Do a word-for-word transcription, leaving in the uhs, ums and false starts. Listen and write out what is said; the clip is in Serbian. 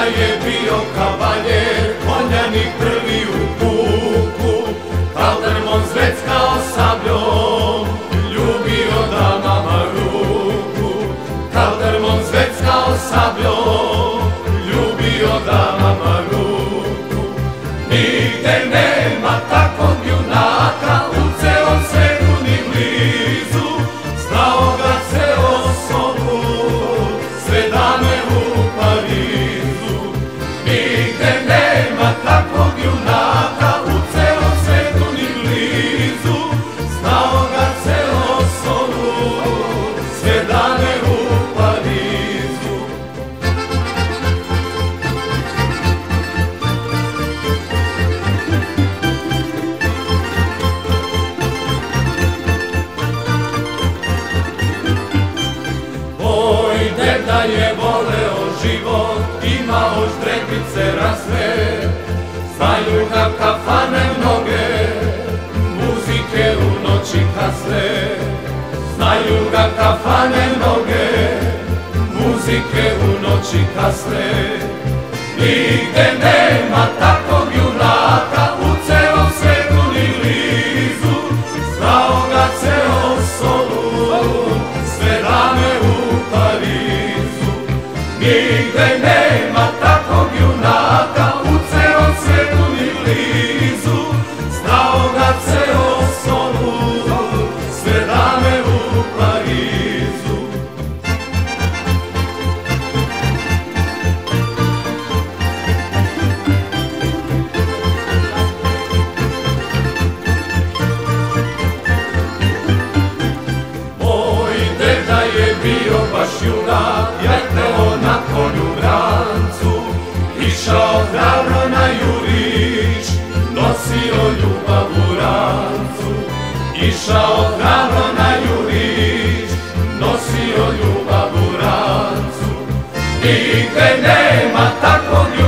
je bio kavaljer, konjanik prvi u puku, Kaldermon zveckao sabljom, ljubio damama ruku. Kaldermon zveckao sabljom, ljubio damama ruku. Nigde nema takvog junaka u celom svetu ni blizu, znao ga ceo Sombor, sve dame u Parizu. Nigde nema takvog junaka u celom svetu ni blizu, znao ga ceo Sombor, sve dame u Parizu. Moj deda je voleo život, imao štrepice rasve, znaju ga kafane mnoge, muzike u noći kasne. Znaju ga kafane mnoge, muzike u noći kasne. Nigde nema takvog junaka u celom svetu ni blizu, znao ga ceo Solun, sve dame u Parizu. Nigde nema takvog junaka u celom svetu ni blizu, znao ga ceo Solun, sve dame u Parizu. Moj deda je bio baš junak, leteo na konju vrancu, išao hrabro na juriš, nosio ljubav u rancu. Išao hrabro na juriš, nosio ljubav u rancu. Nigde nema takvog